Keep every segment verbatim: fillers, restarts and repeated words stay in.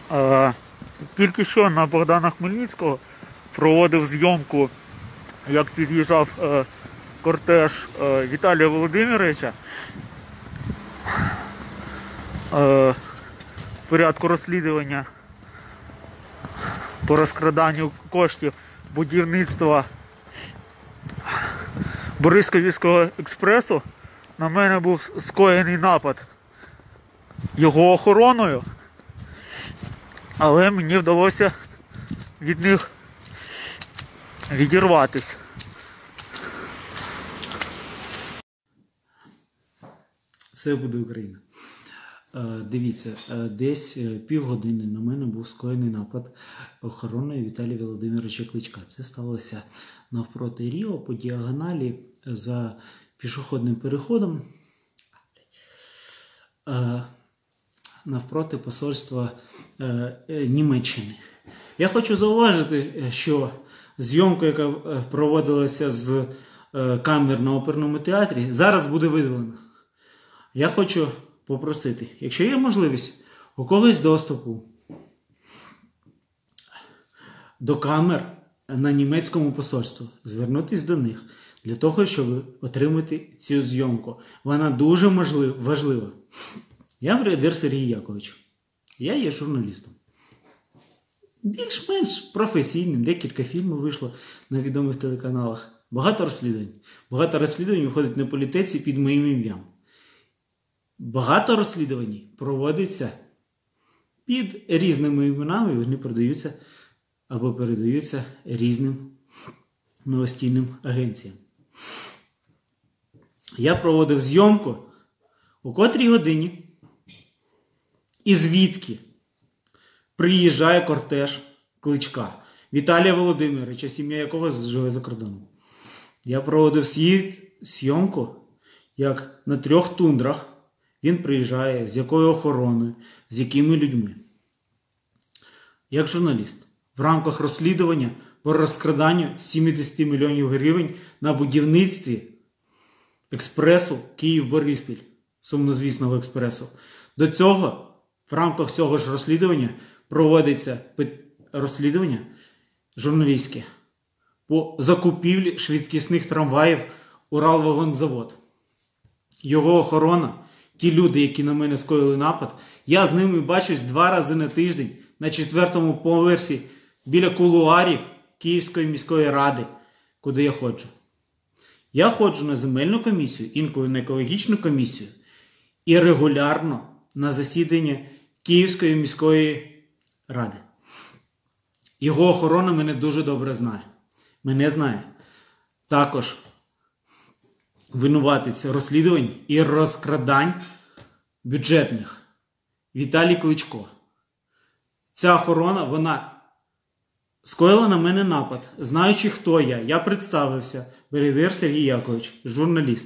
Е, Тільки що на Богдана Хмельницького проводив зйомку, як під'їжджав е, кортеж е, Віталія Володимировича. Е, в порядку розслідування по розкраданню коштів будівництва Бориспільського експресу. На мене був скоєний напад його охороною, але мені вдалося від них відірватися. Все буде Україна. Дивіться, десь півгодини на мене був скоєний напад охороною Віталія Володимировича Кличка. Це сталося навпроти Ріо по діагоналі за пішохідним переходом навпроти посольства Німеччини. Я хочу зауважити, що зйомка, яка проводилася з камер на оперному театрі, зараз буде видалена. Я хочу попросити, якщо є можливість у когось доступу до камер на німецькому посольстві, звернутися до них для того, щоб отримати цю зйомку. Вона дуже важлива. Я бригадир Сергій Якович. Я є журналістом. Більш-менш професійним. Декілька фільмів вийшло на відомих телеканалах. Багато розслідувань. Багато розслідувань виходить на політеці під моїм ім'ям. Багато розслідувань проводиться під різними іменами, вони продаються або передаються різним новостійним агенціям. Я проводив зйомку у котрій годині і звідки приїжджає кортеж Кличка Віталія Володимировича, сім'я якого живе за кордоном. Я проводив зйомку, як на трьох тундрах він приїжджає, з якою охороною, з якими людьми. Як журналіст, в рамках розслідування по розкраданню сімдесят мільйонів гривень на будівництві експресу Київ-Бориспіль, сумнозвісного експресу. До цього, в рамках цього ж розслідування, проводиться розслідування журналістське по закупівлі швидкісних трамваїв Уралвагонзавод. Його охорона, ті люди, які на мене скоїли напад, я з ними бачусь два рази на тиждень на четвертому поверсі біля кулуарів Київської міської ради, куди я ходжу. Я ходжу на земельну комісію, інколи на екологічну комісію і регулярно на засідання Київської міської ради. Його охорона мене дуже добре знає. Мене знає також винуватець розслідувань і розкрадань бюджетних Віталій Кличко. Ця охорона, вона скоїла на мене напад, знаючи, хто я. Я представився, бригадир Сергій Якович, журналіст.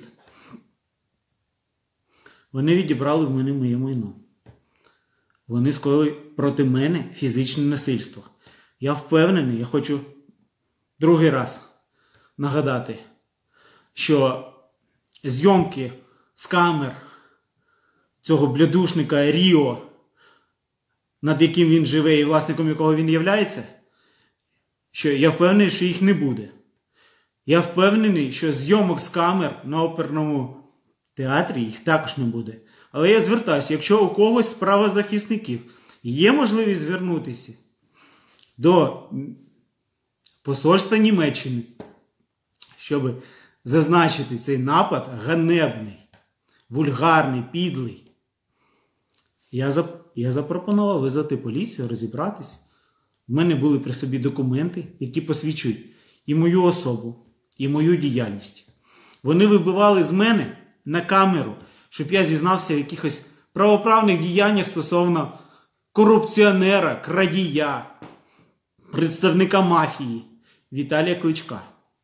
Вони відібрали в мене моє майно. Вони скоїли проти мене фізичне насильство. Я впевнений, я хочу другий раз нагадати, що зйомки з камер цього блядушника Ріо, над яким він живе і власником якого він являється, що я впевнений, що їх не буде. Я впевнений, що зйомок з камер на оперному театрі їх також не буде. Але я звертаюся, якщо у когось з правозахисників є можливість звернутися до посольства Німеччини, щоб зазначити цей напад ганебний, вульгарний, підлий, я, зап... я запропонував визвати поліцію, розібратись. У мене були при собі документи, які посвідчують і мою особу, і мою діяльність. Вони вибивали з мене на камеру, щоб я зізнався в якихось правоправних діяннях стосовно корупціонера, крадія, представника мафії Віталія Кличка.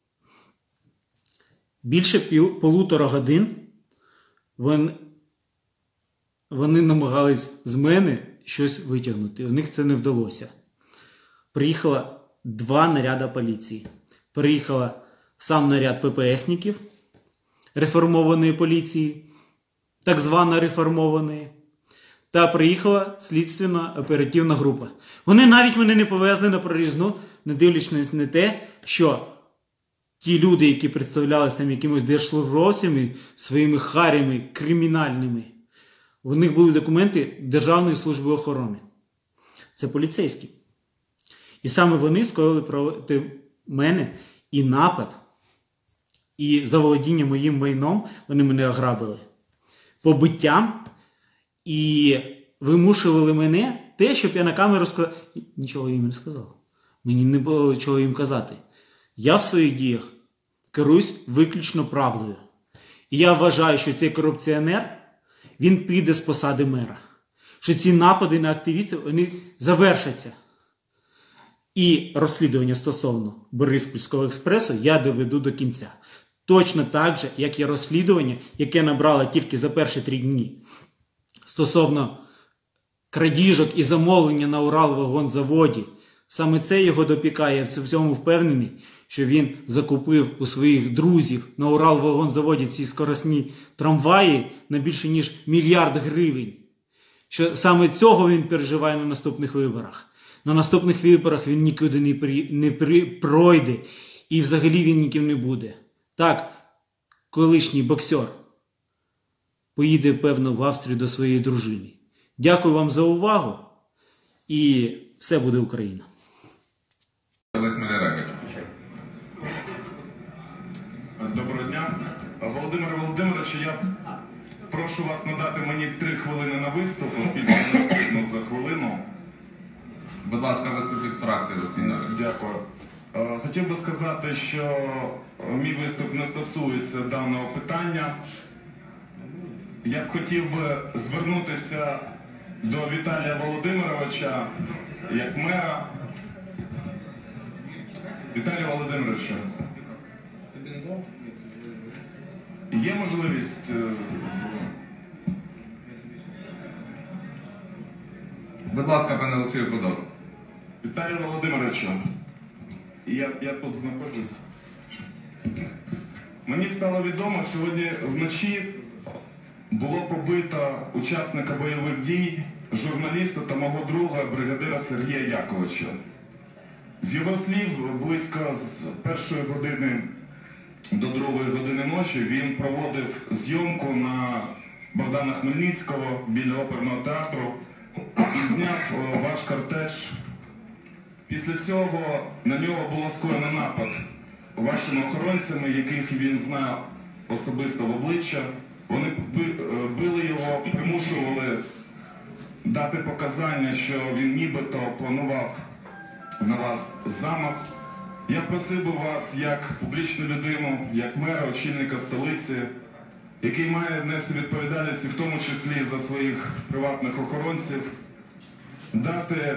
Більше пів, полутора годин вони, вони намагались з мене щось витягнути. У них це не вдалося. Приїхало два наряди поліції. Приїхала сам наряд ППСників реформованої поліції, так звано реформованої, та приїхала слідственна оперативна група. Вони навіть мене не повезли на прорізну, не дивлячись на те, що ті люди, які представлялися там якимось держслужбовцями, своїми харями кримінальними, у них були документи Державної служби охорони. Це поліцейські. І саме вони скоїли проти мене і напад, і заволодіння моїм майном, вони мене ограбили, побиттям, і вимушували мене те, щоб я на камеру сказав. Нічого їм не сказав. Мені не було чого їм казати. Я в своїх діях керуюсь виключно правдою. І я вважаю, що цей корупціонер, він піде з посади мера. Що ці напади на активістів, вони завершаться. І розслідування стосовно Бориспільського експресу я доведу до кінця. Точно так же, як і розслідування, яке набрало тільки за перші три дні. Стосовно крадіжок і замовлення на Уралвагонзаводі. Саме це його допікає. Я в цьому впевнений, що він закупив у своїх друзів на Уралвагонзаводі ці скоростні трамваї на більше ніж мільярд гривень. Що саме цього він переживає на наступних виборах. На наступних виборах він нікуди не, при, не при, пройде і взагалі він ніким не буде. Так, колишній боксер поїде, певно, в Австрію до своєї дружини. Дякую вам за увагу і все буде Україна. Доброго дня. Володимире Володимировичу, я прошу вас надати мені три хвилини на виступ, оскільки не встигну за хвилину. Будь ласка, виступ від фракції. Дякую. Хотів би сказати, що мій виступ не стосується даного питання. Я б хотів би звернутися до Віталія Володимировича як мера. Віталій Володимировичу, є можливість... Будь ласка, пане Олексію, продовжуйте. Віталій Володимировичу, я, я тут знаходжусь. Мені стало відомо, сьогодні вночі було побито учасника бойових дій, журналіста та мого друга, бригадира Сергія Яковича. З його слів, близько з першої години до другої години ночі він проводив зйомку на Богдана Хмельницького біля оперного театру і зняв ваш кортеж. Після цього на нього було скоєно напад вашими охоронцями, яких він знав особисто в обличчя. Вони били його, примушували дати показання, що він нібито планував на вас замах. Я просив би вас, як публічну людину, як мера, очільника столиці, який має нести відповідальність, в тому числі за своїх приватних охоронців, дати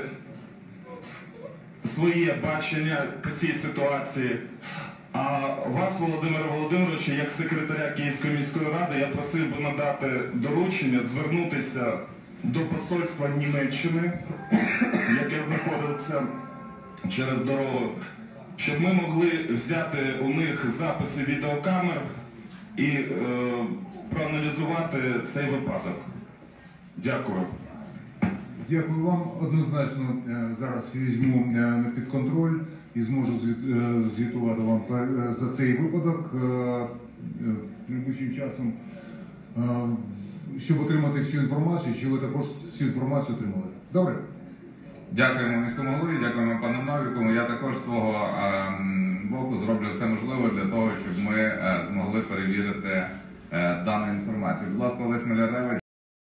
своє бачення по цій ситуації. А вас, Володимире Володимировичу, як секретаря Київської міської ради, я просив би надати доручення звернутися до посольства Німеччини, яке знаходиться через дорогу, щоб ми могли взяти у них записи відеокамер і е, проаналізувати цей випадок. Дякую. Дякую вам. Однозначно зараз візьму під контроль і зможу звітувати вам за цей випадок найближчим часом, щоб отримати всю інформацію, чи ви також всю інформацію отримали. Добре? Дякуємо міському голові, дякуємо пану Новіку. Я також з свого е, боку зроблю все можливе для того, щоб ми е, змогли перевірити е, дану інформацію. Будь ласка, Олесь Маляревич.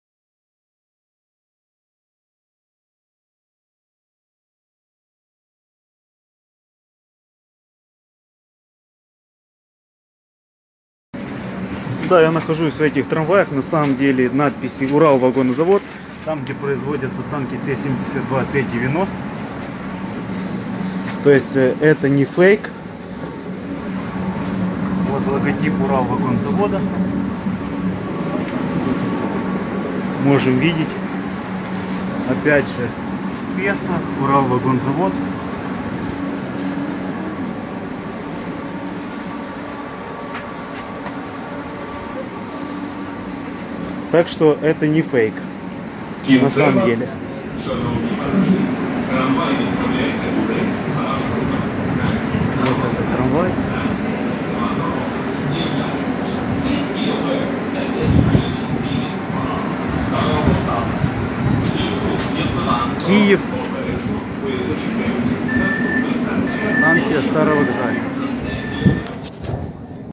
Да, я нахожусь в этих трамваях, на самом деле надписи «Уралвагонзавод», там, где производятся танки Т семьдесят два, Т девяносто. То есть это не фейк. Вот логотип Уралвагонзавода. Можем видеть. Опять же, Песо, Уралвагонзавод. Так что это не фейк. На самом деле. Вот этот трамвай. Киев. Станция Старовокзальная.